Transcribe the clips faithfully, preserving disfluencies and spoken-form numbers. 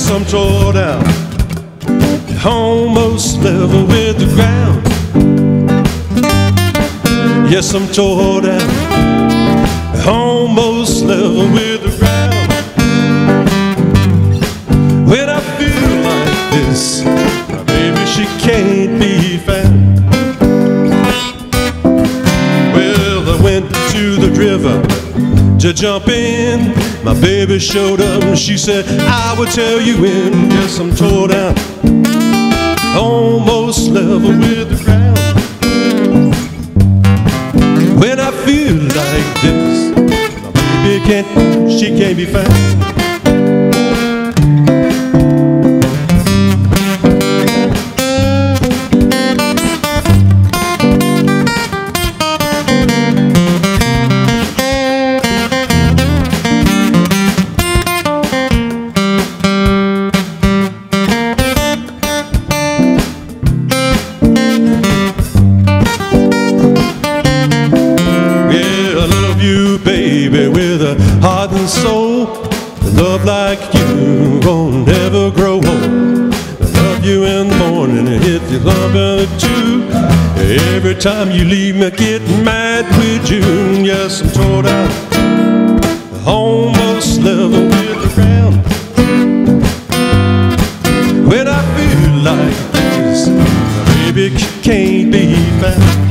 Yes, I'm tore down, almost level with the ground. Yes, I'm tore down, almost level with the ground. When I feel like this, my baby, she can't be found. Well, I went to the river to jump in. My baby showed up and she said, I will tell you when. Yes, I'm tore down, almost level with the ground. When I feel like this, my baby can't, she can't be found. Baby, with a heart and soul, love like you won't ever grow old. I love you in the morning and hit you love at two. Every time you leave me, I get mad with you. Yes, I'm tore down, almost level with the ground. When I feel like this, my baby can't be found.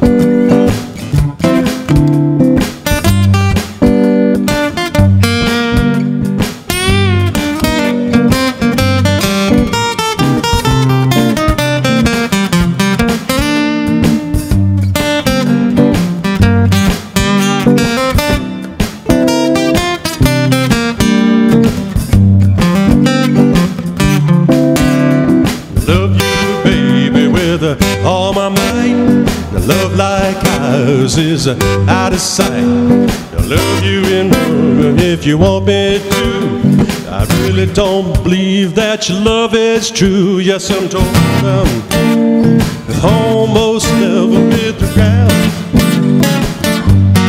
All my might, the love like ours is out of sight. I love you in love if you want me to. I really don't believe that your love is true. Yes, I'm torn down, almost level with the ground.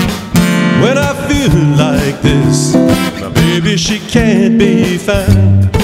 When I feel like this, my baby, she can't be found.